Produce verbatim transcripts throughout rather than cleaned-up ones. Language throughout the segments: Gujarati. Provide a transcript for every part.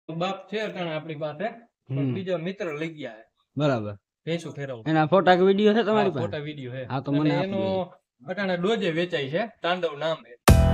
બાપ છે અટાણે આપણી પાસે પણ બીજો મિત્ર લઈ ગયા છે બરાબર ભેંસું ફેરવવા એના ફોટા કે વિડિયો છે તમારી પાસે ફોટા વિડિયો છે હા તો અને મને એનો આપજો અટાણે ડોજે વેચાય છે તાંડવ નામ છે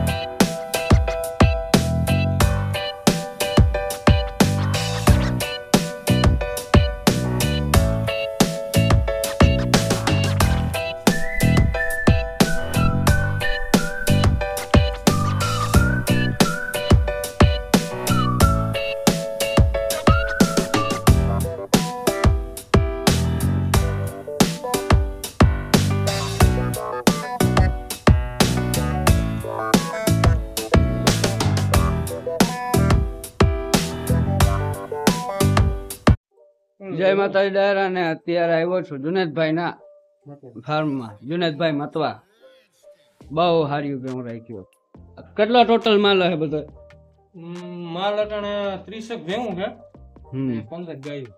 જય માતાજી ડાયરા ને અત્યારે આવ્યો છું જુનેદભાઈ ના ફાર્મ માં જુનેદભાઈ મતવા બહુ હારી ભેહું રાખ્યો કેટલો ટોટલ માલ હે બધો માલ અટાણે ત્રીસેક ભેહું છે હમ પંદર ગાયું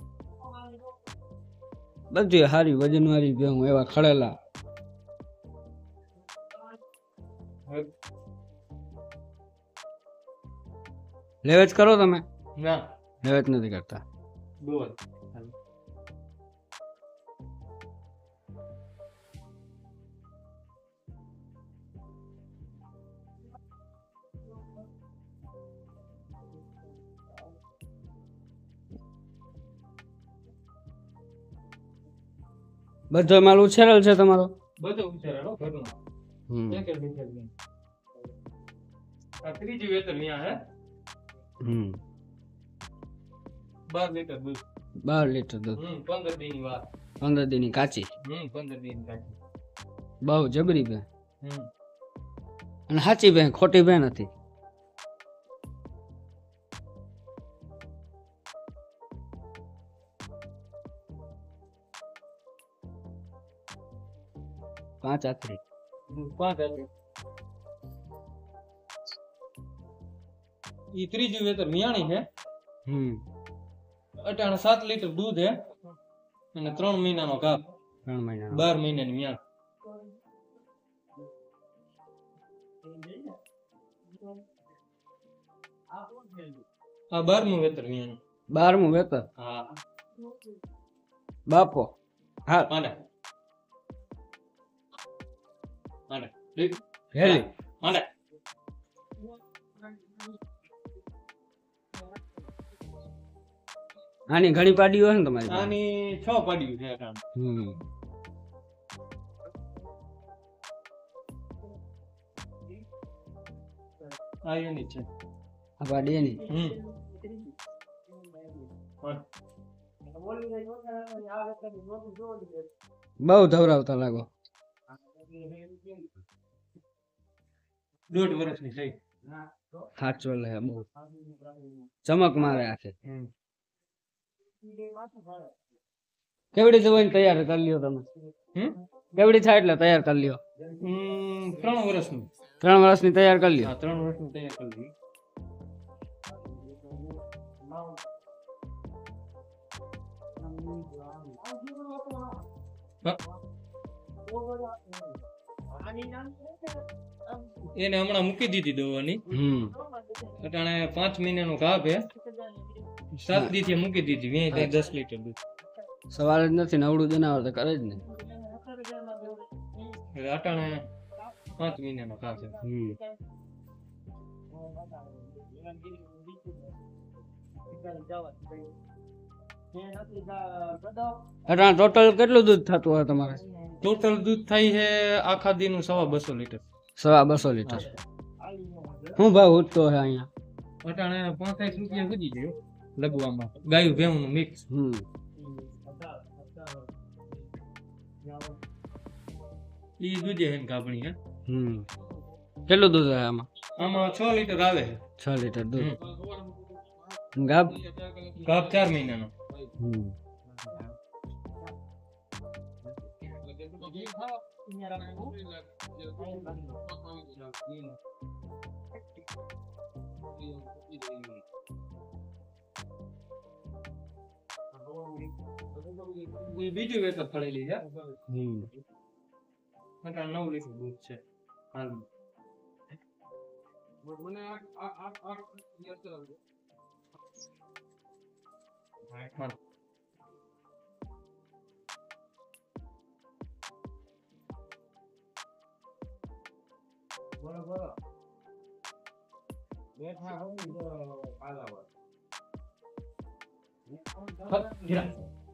બધી હારી વજન વાળી ભેહું એવા ખડેલા લેવેચ કરો તમે ના લેવેચ નથી કરતા બોલ બધો માલ ઉછેરેલ છે તમારો બધો ઉછેરેલો ઘરનો હમ એક એક લીટર દૂધ. આ ત્રીજી વેતર ન્યા હે હમ બાર લીટર દૂધ બાર લીટર દૂધ હમ પંદર દી ની વાત પંદર દી ની કાચી હમ પંદર દી ની કાચી બહુ જબરી ભે હમ અને સાચી ભે ખોટી ભે નથી પાંચ આખરી પાંચ આટલી ઈ ત્રીજી વેતર મિયાણી છે હમ અટાણે સાત લીટર દૂધ હે અને ત્રણ મહિનાનો કાપ ત્રણ મહિના બાર મહિનાની મિયાણ આ બારમું વેતર મિયાણી બારમું વેતર હા બાપો હા આને આને દેખ હેલી આને આની ઘણી પાડીઓ છે ને તમારી પાસે? આની છ પાડ્યું છે અટાણે હમ આ એની છે આ પાડી એની હમ બહુ ધવરાવતા લાગો દોઢ વર્ષની થઈ સાચો લે બહુ ચમક મારે આખે કેવડી દવાઈ તૈયાર કરી લ્યો તમે હમ કેવડી થાય એટલે તૈયાર કરી લ્યો હમ ત્રણ વર્ષનું ત્રણ વર્ષની તૈયાર કરી લ્યો હા ત્રણ વર્ષનું તૈયાર કરી દીધી એને હમણાં મૂકી દીધી દવાની હમ અટાણે પાંચ મહિનાનો કાપ હે સાત દી થી મૂકી દીધી વીસ થી દસ લીટર દૂધ સવાલ જ નથી નવડું જનાવર તો કરે જ ને એટલે અટાણે પાંચ મહિનાનો કાપ છે હમ અટાણ ટોટલ કેટલું દૂધ થતું હોય તમારે ટોટલ દૂધ થાય છે આખા દી નું સવા બસો લીટર સવા બસો લીટર શું ભાવ ઉઠતો છે અહીંયા અટાણે પાંત્રીસ રૂપિયા સુધી ગયો લગવામાં ગાયું ભેવું નું મિક્સ હમ ઈ દૂધે હે ને કાપણી હે હમ કેટલું દૂધ હોય આમાં આમાં છ લીટર આવે છે છ લીટર દૂધ હમ. ગાબ કાપ ચાર મહિનાનો હમ ઈ બીજું વેતર પડેલી છે હમ અટાણે નવ લીટર દૂધ છે હાલમાં મને આ આ આ હા. હા, જીરા.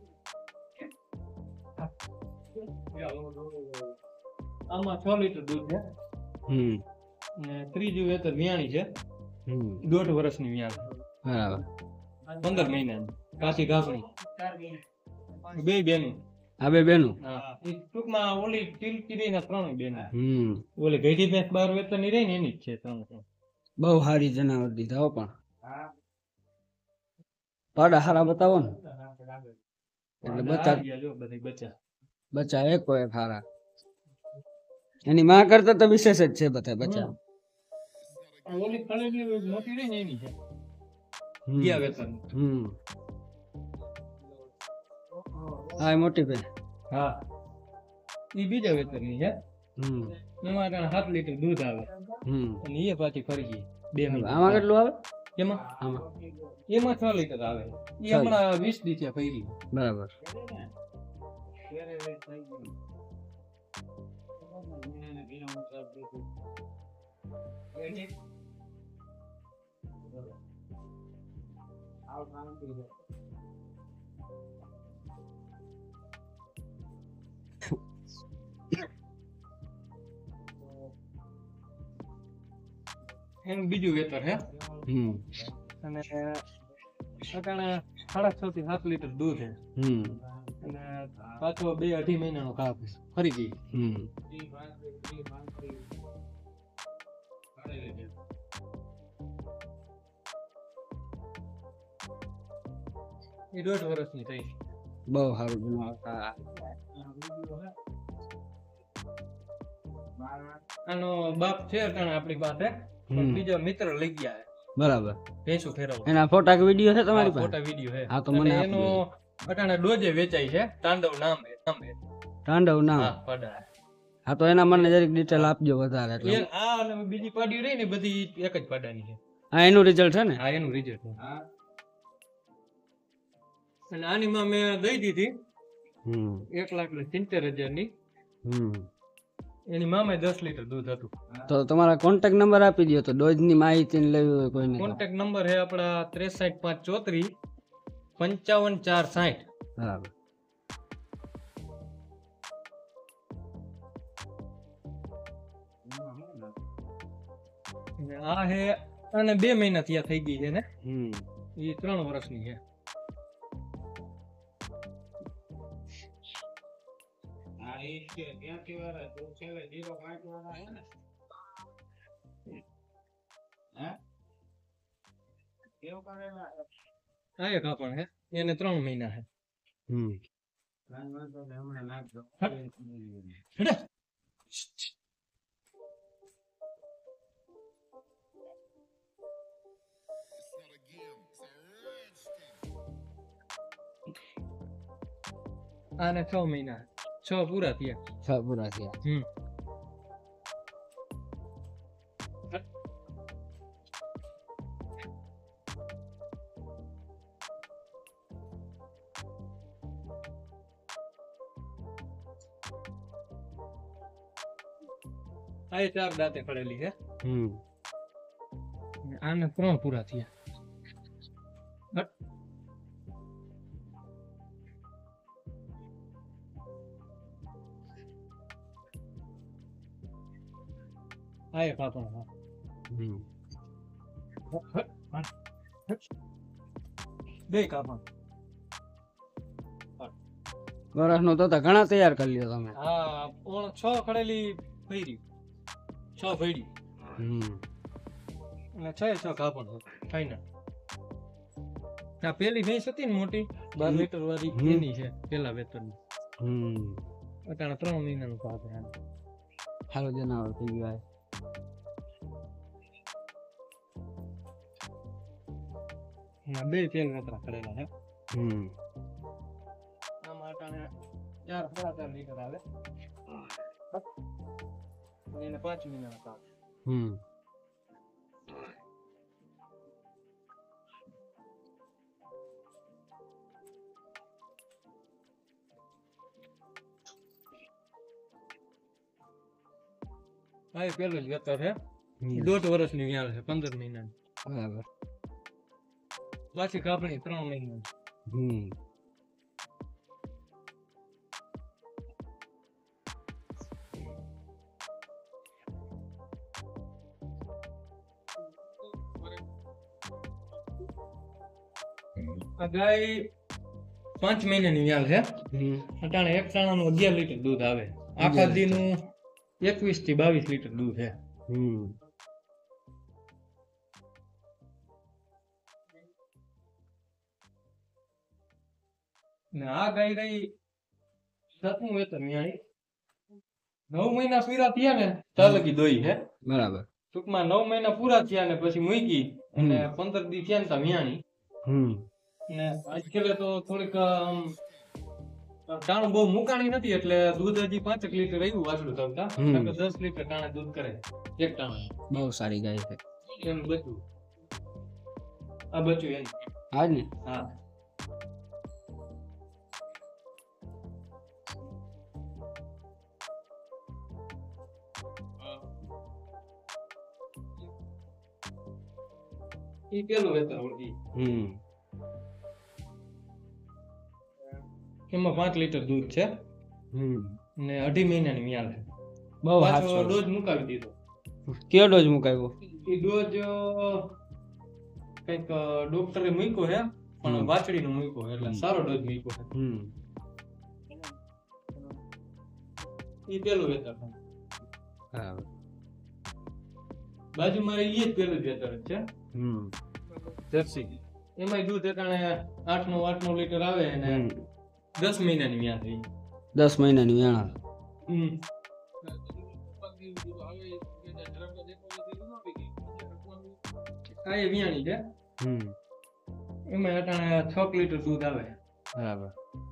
આમાં છ લીટર દૂધ છે હમ ને ત્રીજું વેતર વિયાણી છે, હમ દોઢ વર્ષની વિયાણ, બરાબર. પંદર મહિનાની કાશી ઘાસણી, બે બેનું. આ બે બેનું. હા, ઈ ટૂંકમાં ઓલી ટીલકીરી ના ત્રણ બેનું. હમ ઓલી ગઈઢી ભેંસ બાર વેતર ની રહી ને એની જ છે ત્રણ ત્રણ. બહુ સારી જનાવર દીધા હો. પણ પાડા હારા બતાવો ને, એટલે બચ્ચા આ જો બધી બચ્ચા. બચ્ચા એક હોય હારા. એની માં કરતા તો વિશેષ જ છે બધા બચ્ચા. આ ઓલી ખળેલી મોટી રહી ને એની છે હમ ગયા વેતર. હમ હા, એ મોટી ભાઈ. હા, ઈ બીજા વેતર ની છે. હમ એમાં અટાણે સાત લીટર દૂધ આવે હમ અને એ પાછી ફરી ગઈ બે મહિના. આમાં કેટલું આવે? એમાં આમાં એમાં છ લીટર આવે. એ છ. હમણાં વીસ દી થયા ફરી. બરાબર. એનું બીજું વેતર હે હમ અને અટાણે સાડા છ થી સાત લીટર દૂધ છે હમ અને પાછો બે અઢી મહિનાનો કાપ છે. ફરી ગઈ. હમ એ દોઢ વર્ષની થઈ. બહુ સારું જનાવર. હા. આનો બાપ છે અટાણે આપણી પાસે, પણ હમ. બીજો મિત્ર લઈ ગયા છે બરાબર. ભેંસું ફેરવવા. એના ફોટા કે વિડીયો છે તમારી પાસે? ફોટા વિડીયો છે. હા, તો અને મને એનો આપજો. અટાણે ડોજે વેચાય છે. તાંડવ નામ છે. નામ છે. તાંડવ નામ. હા, પાડા. હા, તો એના મને જરીક ડિટેલ આપજો વધારે. એટલે એ આ અને બીજી પાડી રહી ને બધી એક જ પાડાની છે. હા, એનું રિઝલ્ટ છે ને? હા, એનું રિઝલ્ટ. અને આની માં મેં દઈ દીધી હમ એક લાખ ને સિત્તેર હજાર ની. હમ એની મામે દસ લીટર દૂધ હતું. તો તમારા કોન્ટેક્ટ નંબર આપી દો તો ડોઝ ની માહિતી લેવી હોય કોઈને. કોન્ટેક્ટ નંબર છે આપડા ત્રેસઠ પાંચ ચોત્રીસ પંચાવન ચાર સાઠ. બરાબર. આ હે અને બે મહિના ત્યાં થઈ ગઈ છે ને હમ એ ત્રણ વર્ષની છે. આ એક આપણ હે એને ત્રણ મહિના છે. હમ હેડે. આને છ મહિના છ પૂરા થયા. છ પૂરા થયા. હમ આ એ ચાર દાંતે પડેલી છે. હમ આને ત્રણ પૂરા થયા. હટ. આ એક આપણ હા. હમ બે કાપણ. વરસ નો તો ઘણા તૈયાર કરી લ્યો તમે. હા, ઓણ છ ખડેલી ફેરી છ ફેરી હમ અને છ છ કાપણ ફાઈનલ. આ પેલી ભેંસ હતી ને મોટી બાર લીટર વાળી હમ. એની છે પેલા વેતન. હમ અટાણે ત્રણ મહિનાનું કાપ છે. સારું જનાવર થઈ ગયું. આ બે તેલ વેતરા કરેલા છે. હમ આમાં અટાણે ચાર સાડા ચાર લીટર આવે અને એને પાંચ મહિનાનો કાપ. હમ આ એ પેલું જ વેતર છે દોઢ વર્ષની વ્યાલ છે પંદર મહિનાની બરાબર. પાછી કાપણી ત્રણ મહિના હમ આ ગાય પાંચ મહિનાની વ્યાલ છે હમ અટાણે એક ટાણાનું અગિયાર લીટર દૂધ આવે આખા દીનું એકવીસ થી બાવીસ લીટર દૂધ છે હમ ને આ ગાય ગઈ સાતમું વેતર ન્યાય નવ મહિના પૂરા થયા ને ત્યાં લગી દોઈ છે બરાબર. ટૂંકમાં નવ મહિના પૂરા થયા ને પછી મૂકી અને પંદર દી થયા ને ત્યાં વ્યાણી હમ ને આજકાલે તો થોડીક આમ ટાણું બહુ મુકાણી નથી એટલે દૂધ હજી પાંચેક લીટર આવ્યું વાસળું થતા હમ. નકર દસ લીટર ટાણે દૂધ કરે એક ટાણે બહુ સારી ગાય છે. એનું બચ્ચું આ બચ્ચું એનું હા ને. હા ઈ પેલું વેતર ઓળખી હમ એમાં પાંચ લીટર દૂધ છે હમ ને અઢી મહિનાની મ્યાલ છે બહુ પાછો સાચો. ડોઝ મુકાવી દીધો કયો ડોઝ મુકાયો? એ ડોઝ કઈક ડોક્ટરે મૂક્યો છે પણ હમ. વાછડીનો મૂક્યો છે એટલે સારો ડોઝ મૂક્યો છે હમ ઈ પેલું વેતર છે હા બાજુમાં એ જ પેલું જ વેતર છે હમ જર્સી એમાં દૂધ એકાણે આઠ નું આઠ નું લીટર આવે અને હમ. દસ મહિનાની મ્યાલ થઈ દસ મહિનાની વેણા. હમ આ એ વિયાણી છે હમ એમાં અટાણે છ લીટર દૂધ આવે બરાબર.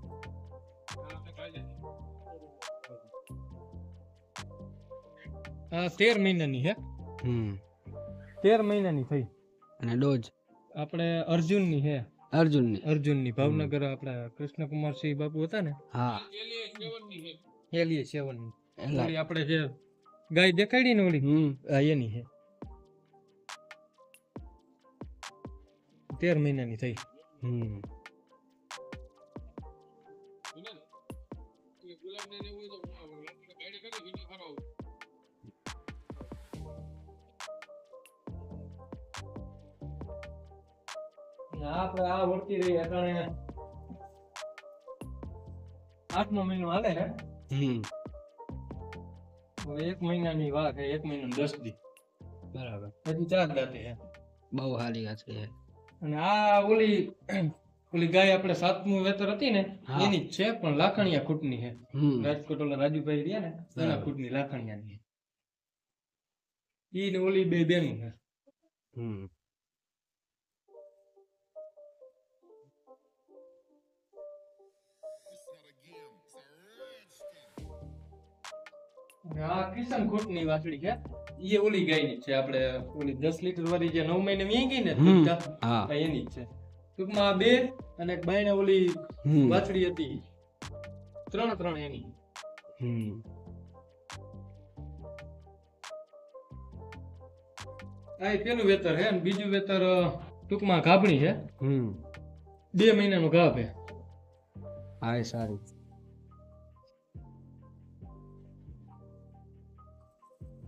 આ તેર મહિનાની છે હમ તેર મહિનાની થઈ અને ડોઝ આપણે અર્જુનની છે અર્જુનની. અર્જુનની ભાવનગર આપણા કૃષ્ણકુમાર સિંહ બાપુ હતા ને હા એલીએ સેવન એલા. ઓલી આપણે જે ગાય દેખાડી ને ઓલી હમ આ એની છે તેર મહિનાની થઈ હમ ને આપણે આ વળતી રહી અટાણે આઠમો મહિનો હાલે છે હમ હવે એક મહિનાની વાત છે એક મહિનો ને દસ દી બરાબર. હજી ચાર દાંતે છે બહુ સારી વાત છે. અને આ ઓલી ઓલી ગાય આપણે સાતમું વેતર હતી ને હા. એની જ છે પણ લાખણિયા ખૂટની છે હમ રાજકોટ ઓલા રાજુભાઈ રહ્યા ને એના બરાબર. ખૂટની લાખણિયાની ઈ ને ઓલી બે બેનું છે હમ અને આ કિશન ખૂટની વાછડી છે ઈ ઓલી ગાયની જ છે આપણે ઓલી દસ લીટર વાળી જે નવ મહિને વી ગઈ ને હમ. દૂધ હા આ એની જ છે ટૂંકમાં આ બે અને એક બાયણે ઓલી હમ વાછડી હતી ત્રણ ત્રણ એની હમ આ ઈ પેલું વેતર છે અને બીજું વેતર અ, ટૂંકમાં ગાભણી છે હમ બે મહિનાનું ગાભ છે હા એ સારી.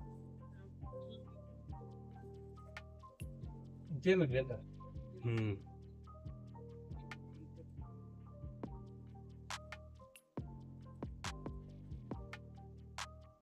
પેલું જ વેતર હમ